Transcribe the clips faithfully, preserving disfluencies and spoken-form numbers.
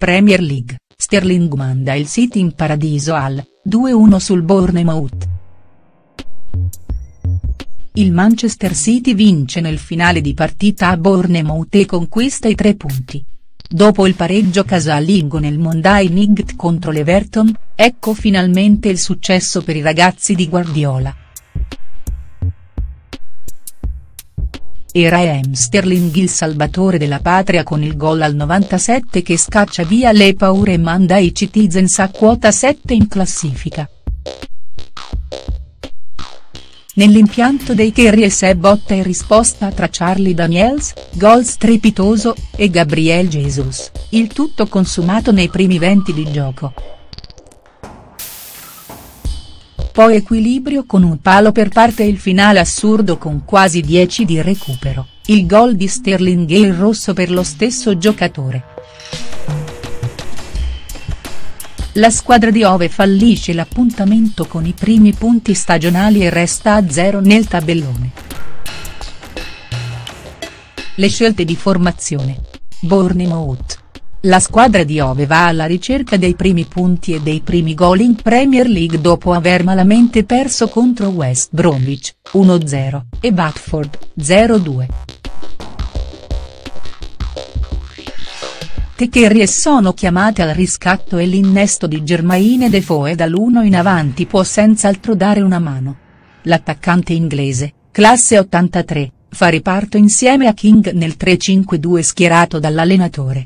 Premier League, Sterling manda il City in paradiso al due uno sul Bournemouth. Il Manchester City vince nel finale di partita a Bournemouth e conquista i tre punti. Dopo il pareggio casalingo nel Monday Night contro l'Everton, ecco finalmente il successo per i ragazzi di Guardiola. Era Raheem Sterling il salvatore della patria con il gol al novantasette che scaccia via le paure e manda i Citizens a quota sette in classifica. Nell'impianto dei Carius è botta e risposta tra Charlie Daniels, gol strepitoso, e Gabriel Jesus, il tutto consumato nei primi venti di gioco. Poi equilibrio con un palo per parte e il finale assurdo con quasi dieci di recupero, il gol di Sterling e il rosso per lo stesso giocatore. La squadra di Ove fallisce l'appuntamento con i primi punti stagionali e resta a zero nel tabellone. Le scelte di formazione. Bournemouth. La squadra di Ove va alla ricerca dei primi punti e dei primi gol in Premier League dopo aver malamente perso contro West Bromwich, uno zero, e Watford, zero due. The Carius sono chiamate al riscatto e l'innesto di Jermaine Defoe dall'uno in avanti può senz'altro dare una mano. L'attaccante inglese, classe ottantatré, fa riparto insieme a King nel tre cinque due schierato dall'allenatore.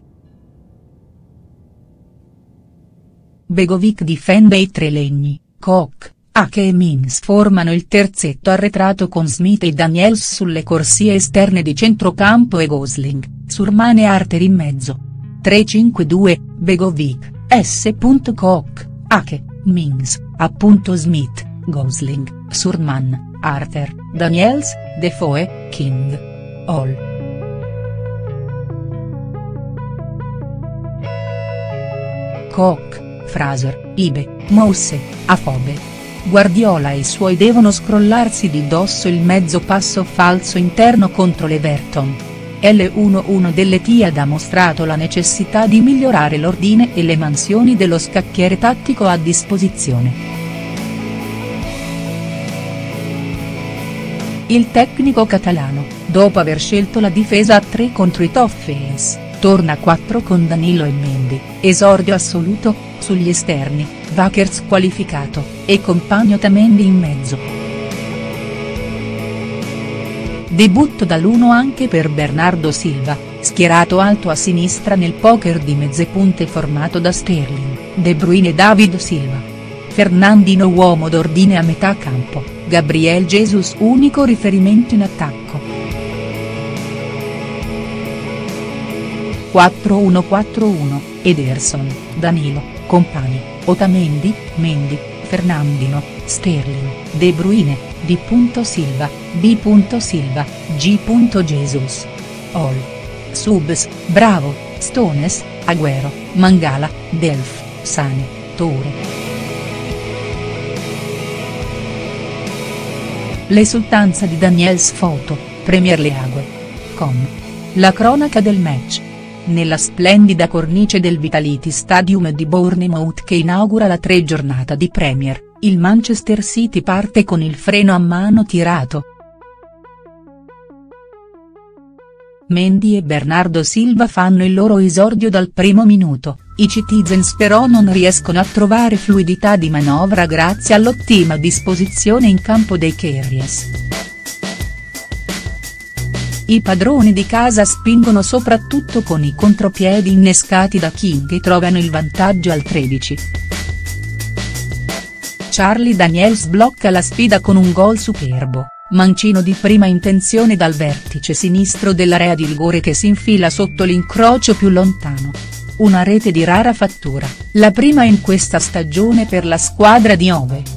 Begovic difende i tre legni, Koch, Ake e Mings formano il terzetto arretrato con Smith e Daniels sulle corsie esterne di centrocampo e Gosling, Surman e Arter in mezzo. tre cinque due, Begovic, S. Koch, Ake, Mings, appunto Smith, Gosling, Surman, Arter, Daniels, Defoe, King. All. Koch, Fraser, Ibe, Mousse, Afobe. Guardiola e i suoi devono scrollarsi di dosso il mezzo passo falso interno contro l'Everton. L uno uno dell'Etihad ha mostrato la necessità di migliorare l'ordine e le mansioni dello scacchiere tattico a disposizione. Il tecnico catalano, dopo aver scelto la difesa a tre contro i Toffees, torna a quattro con Danilo e Mendy, esordio assoluto, sugli esterni, Wakers qualificato, e compagno Tamendi in mezzo. Debutto dall'uno anche per Bernardo Silva, schierato alto a sinistra nel poker di mezze punte formato da Sterling, De Bruyne e David Silva. Fernandinho uomo d'ordine a metà campo, Gabriel Jesus unico riferimento in attacco. quattro uno quattro uno, Ederson, Danilo, compagni, Otamendi, Mendy, Fernandinho, Sterling, De Bruyne, D. Silva, B. Silva, G. Jesus. All. Subs, Bravo, Stones, Agüero, Mangala, Delph, Sane, Toure. L'esultanza di Daniels foto, Premier League punto com. La cronaca del match. Nella splendida cornice del Vitality Stadium di Bournemouth che inaugura la tre giornata di Premier, il Manchester City parte con il freno a mano tirato. Mendy e Bernardo Silva fanno il loro esordio dal primo minuto, i Citizens però non riescono a trovare fluidità di manovra grazie all'ottima disposizione in campo dei Carius. I padroni di casa spingono soprattutto con i contropiedi innescati da King e trovano il vantaggio al tredici. Charlie Daniels blocca la sfida con un gol superbo, mancino di prima intenzione dal vertice sinistro dell'area di rigore che si infila sotto l'incrocio più lontano. Una rete di rara fattura, la prima in questa stagione per la squadra di Ove.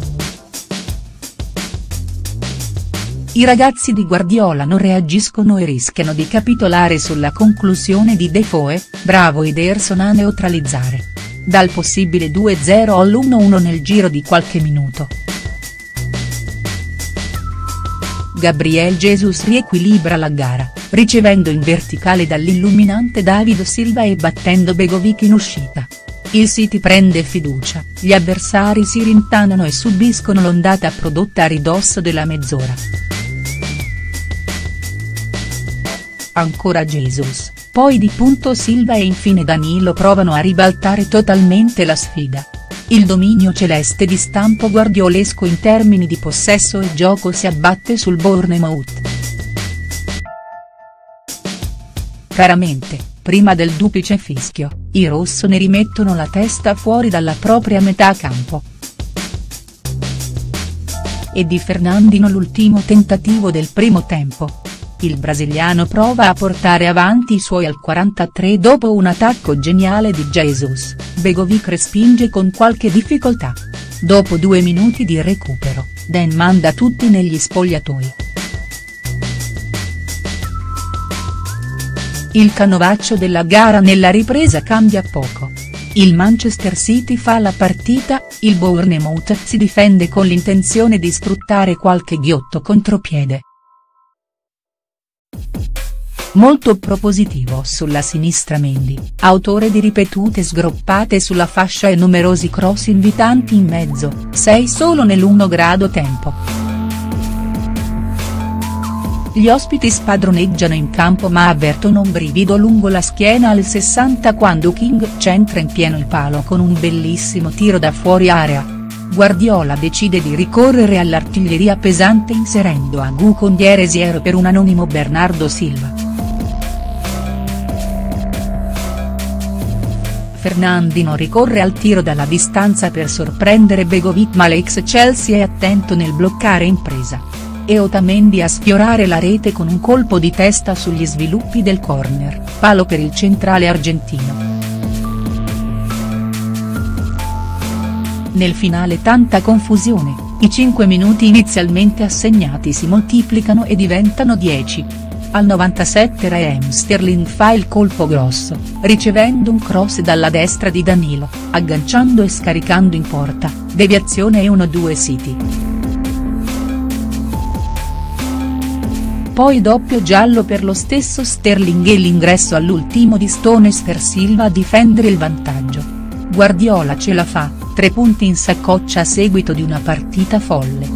I ragazzi di Guardiola non reagiscono e rischiano di capitolare sulla conclusione di Defoe, bravo Ederson a neutralizzare. Dal possibile due zero all'uno uno nel giro di qualche minuto. Gabriel Jesus riequilibra la gara, ricevendo in verticale dall'illuminante David Silva e battendo Begovic in uscita. Il City prende fiducia, gli avversari si rintanano e subiscono l'ondata prodotta a ridosso della mezz'ora. Ancora Jesus, poi di punto Silva e infine Danilo provano a ribaltare totalmente la sfida. Il dominio celeste di stampo guardiolesco in termini di possesso e gioco si abbatte sul Bournemouth. Chiaramente, prima del duplice fischio, i rossoneri mettono la testa fuori dalla propria metà campo. E di Fernandinho l'ultimo tentativo del primo tempo. Il brasiliano prova a portare avanti i suoi al quarantatré dopo un attacco geniale di Jesus, Begovic respinge con qualche difficoltà. Dopo due minuti di recupero, Dan manda tutti negli spogliatoi. Il canovaccio della gara nella ripresa cambia poco. Il Manchester City fa la partita, il Bournemouth si difende con l'intenzione di sfruttare qualche ghiotto contropiede. Molto propositivo sulla sinistra Mendy, autore di ripetute sgroppate sulla fascia e numerosi cross invitanti in mezzo, sei solo nell'uno grado tempo. Gli ospiti spadroneggiano in campo ma avvertono un brivido lungo la schiena al sessanta quando King centra in pieno il palo con un bellissimo tiro da fuori area. Guardiola decide di ricorrere all'artiglieria pesante inserendo Agu con Dieresiero per un anonimo Bernardo Silva. Fernandinho ricorre al tiro dalla distanza per sorprendere Begovic ma l'ex Chelsea è attento nel bloccare impresa. E Otamendi a sfiorare la rete con un colpo di testa sugli sviluppi del corner, palo per il centrale argentino. Nel finale tanta confusione, i cinque minuti inizialmente assegnati si moltiplicano e diventano dieci. Al novantasette Raheem Sterling fa il colpo grosso, ricevendo un cross dalla destra di Danilo, agganciando e scaricando in porta, deviazione e uno due City. Poi doppio giallo per lo stesso Sterling e l'ingresso all'ultimo di Stones per Silva a difendere il vantaggio. Guardiola ce la fa, tre punti in saccoccia a seguito di una partita folle.